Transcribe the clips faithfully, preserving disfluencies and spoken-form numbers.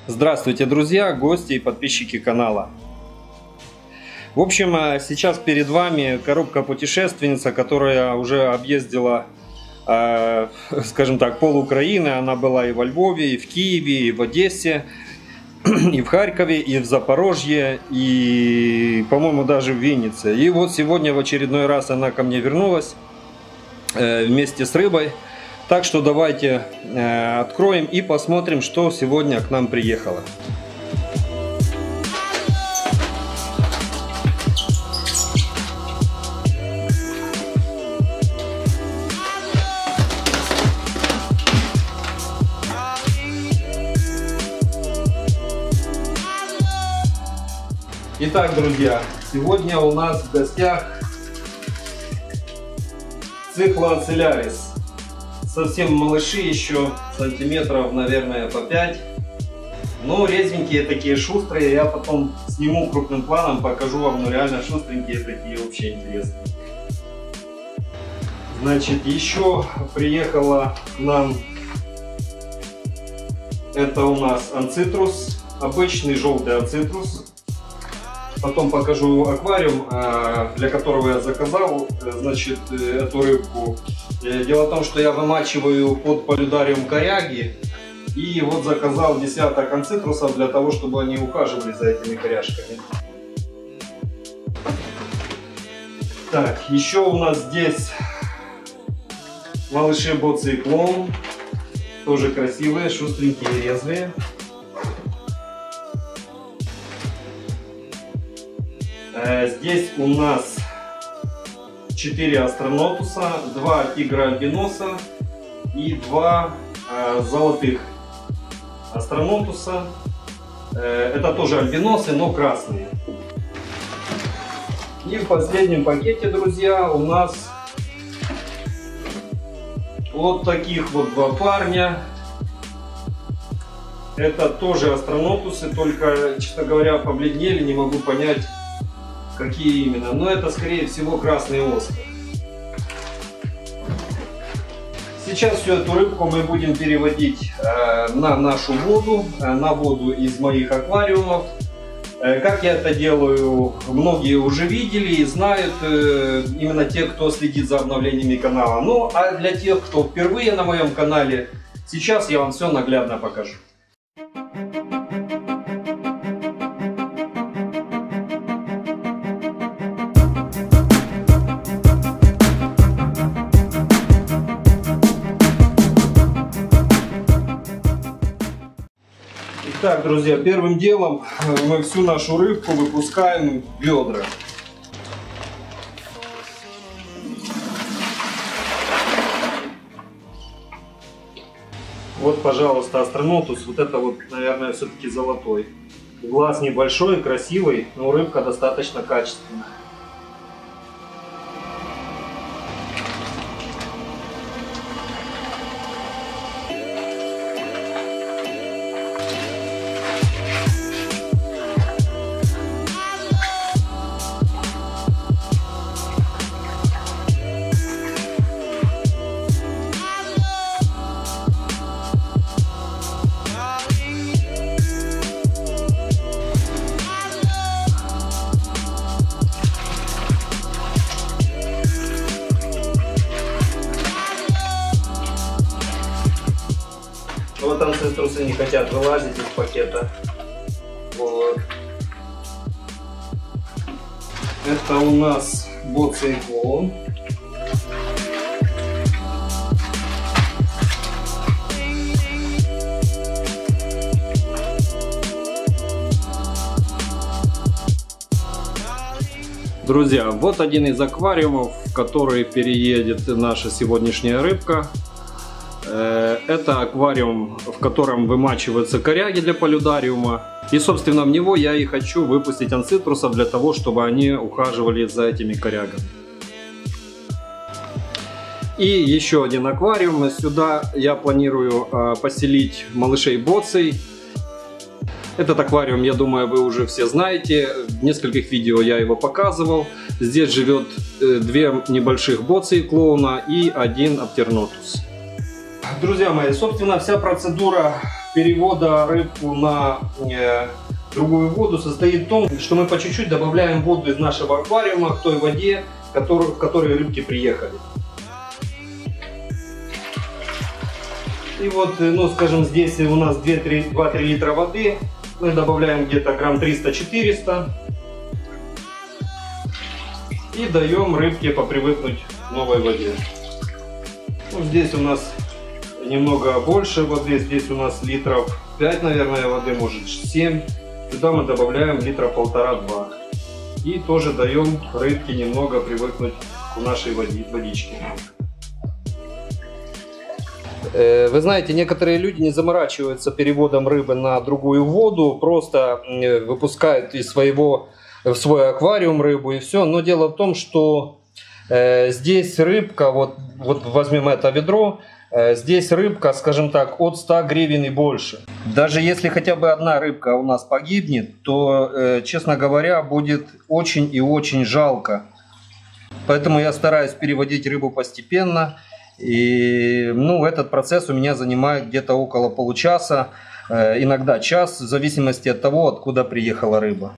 Здравствуйте, друзья, гости и подписчики канала. В общем, сейчас перед вами коробка-путешественница, которая уже объездила, э, скажем так, пол Украины. Она была и во Львове, и в Киеве, и в Одессе, и в Харькове, и в Запорожье, и, по-моему, даже в Виннице. И вот сегодня в очередной раз она ко мне вернулась э, вместе с рыбой. Так что давайте э, откроем и посмотрим, что сегодня к нам приехало. Итак, друзья, сегодня у нас в гостях Циклоцилярис. Совсем малыши еще, сантиметров, наверное, по пять. Но резвенькие такие, шустрые. Я потом сниму крупным планом, покажу вам, ну реально шустренькие такие, вообще интересные. Значит, еще приехала к нам, это у нас анцитрус, обычный желтый анцитрус. Потом покажу аквариум, для которого я заказал, значит, эту рыбку. Дело в том, что я вымачиваю под полюдариум коряги. И вот заказал десяток анцитрусов для того, чтобы они ухаживали за этими коряшками. Так, еще у нас здесь малыши боций клоун. Тоже красивые, шустренькие, резвые. Здесь у нас четыре астронотуса, два тигра альбиноса и два э, золотых астронотуса. Э, это тоже альбиносы, но красные. И в последнем пакете, друзья, у нас вот таких вот два парня. Это тоже астронотусы, только, честно говоря, побледнели, не могу понять, какие именно, но это скорее всего красный Оскар. Сейчас всю эту рыбку мы будем переводить э, на нашу воду, э, на воду из моих аквариумов. Э, как я это делаю, многие уже видели и знают, э, именно те, кто следит за обновлениями канала. Ну а для тех, кто впервые на моем канале, сейчас я вам все наглядно покажу. Так, друзья, первым делом мы всю нашу рыбку выпускаем в ведра. Вот, пожалуйста, астронотус. Вот это вот, наверное, все-таки золотой. Глаз небольшой, красивый, но рыбка достаточно качественная. Вот анцитрусы не хотят вылазить из пакета. Вот. Это у нас боций клоун. Друзья, вот один из аквариумов, в который переедет наша сегодняшняя рыбка. Это аквариум, в котором вымачиваются коряги для полюдариума. И, собственно, в него я и хочу выпустить анцитрусов для того, чтобы они ухаживали за этими корягами. И еще один аквариум. Сюда я планирую поселить малышей боций. Этот аквариум, я думаю, вы уже все знаете. В нескольких видео я его показывал. Здесь живет две небольших боций клоуна и один аптернотус. Друзья мои, собственно, вся процедура перевода рыбку на э, другую воду состоит в том, что мы по чуть-чуть добавляем воду из нашего аквариума к той воде, который, в которой рыбки приехали. И вот, ну скажем, здесь у нас два-три литра воды, мы добавляем где-то грамм триста-четыреста и даем рыбке попривыкнуть к новой воде. Ну, здесь у нас немного больше воды, здесь у нас литров пять, наверное, воды, может семь. Сюда мы добавляем литра полтора-два. И тоже даем рыбке немного привыкнуть к нашей водичке. Вы знаете, некоторые люди не заморачиваются переводом рыбы на другую воду, просто выпускают из своего, в свой аквариум рыбу и все. Но дело в том, что э, здесь рыбка, вот, вот возьмем это ведро, э, здесь рыбка, скажем так, от ста гривен и больше. Даже если хотя бы одна рыбка у нас погибнет, то, э, честно говоря, будет очень и очень жалко. Поэтому я стараюсь переводить рыбу постепенно. И ну, этот процесс у меня занимает где-то около получаса, э, иногда час, в зависимости от того, откуда приехала рыба.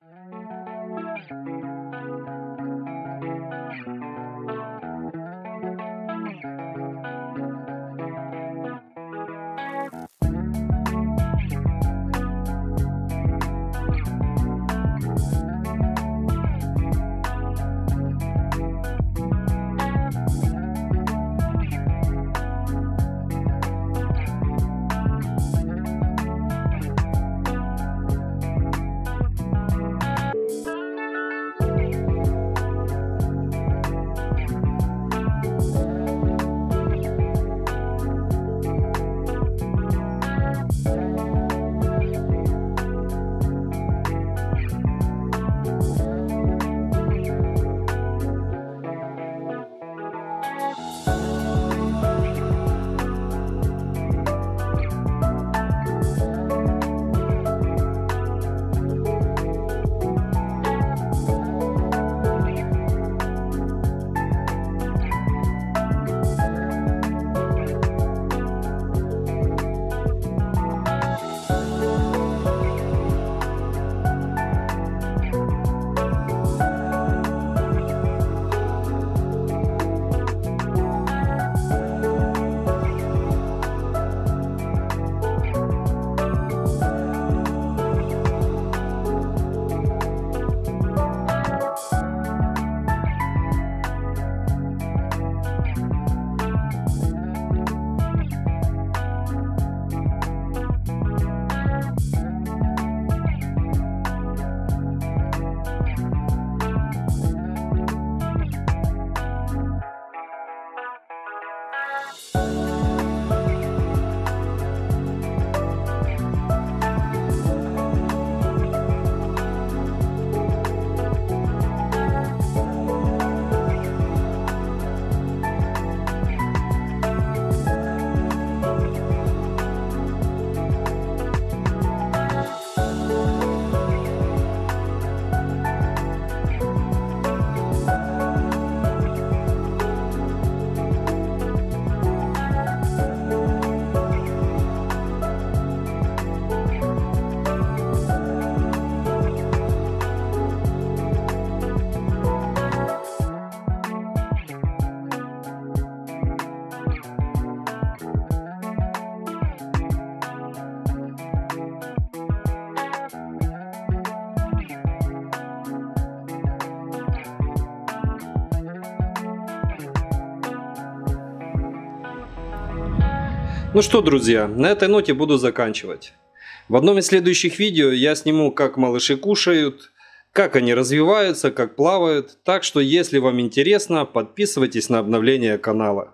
Ну что, друзья, на этой ноте буду заканчивать. В одном из следующих видео я сниму, как малыши кушают, как они развиваются, как плавают. Так что, если вам интересно, подписывайтесь на обновление канала.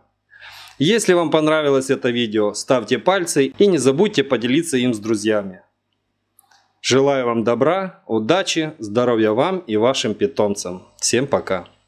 Если вам понравилось это видео, ставьте пальцы и не забудьте поделиться им с друзьями. Желаю вам добра, удачи, здоровья вам и вашим питомцам. Всем пока!